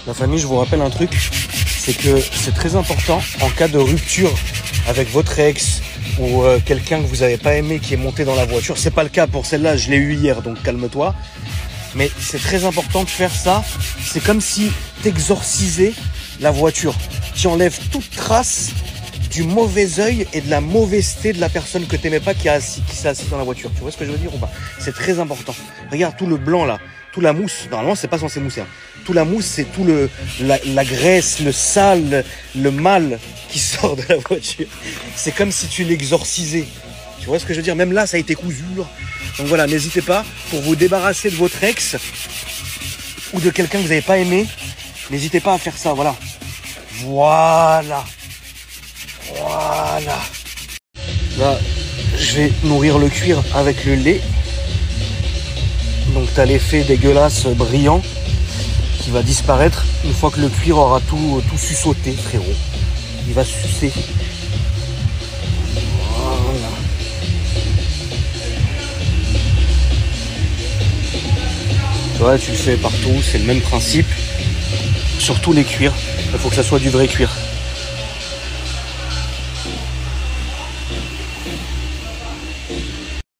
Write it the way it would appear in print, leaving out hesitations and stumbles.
La famille, je vous rappelle un truc, c'est que c'est très important en cas de rupture avec votre ex ou quelqu'un que vous n'avez pas aimé qui est monté dans la voiture. C'est pas le cas pour celle-là, je l'ai eu hier, donc calme-toi. Mais c'est très important de faire ça. C'est comme si t'exorcisais la voiture. Tu enlèves toute trace du mauvais œil et de la mauvaiseté de la personne que t'aimais pas qui s'est assise dans la voiture. Tu vois ce que je veux dire ou pas? C'est très important. Regarde tout le blanc là, toute la mousse. Normalement, c'est pas censé mousser. Hein. Tout la mousse, c'est tout la graisse, le sale, le mal qui sort de la voiture. C'est comme si tu l'exorcisais. Tu vois ce que je veux dire? Même là, ça a été cousu. Donc voilà, n'hésitez pas, pour vous débarrasser de votre ex ou de quelqu'un que vous n'avez pas aimé, n'hésitez pas à faire ça, voilà. Voilà. Voilà. Là, je vais nourrir le cuir avec le lait. Donc tu as l'effet dégueulasse brillant qui va disparaître une fois que le cuir aura tout suçoté, frérot. Il va sucer. Voilà. Ouais, tu le fais partout, c'est le même principe. Sur tous les cuirs, il faut que ça soit du vrai cuir.